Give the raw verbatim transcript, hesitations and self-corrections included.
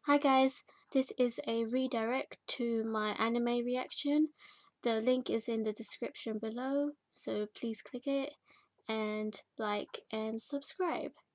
Hi guys, this is a redirect to my anime reaction. The link is in the description below, so please click it and like and subscribe.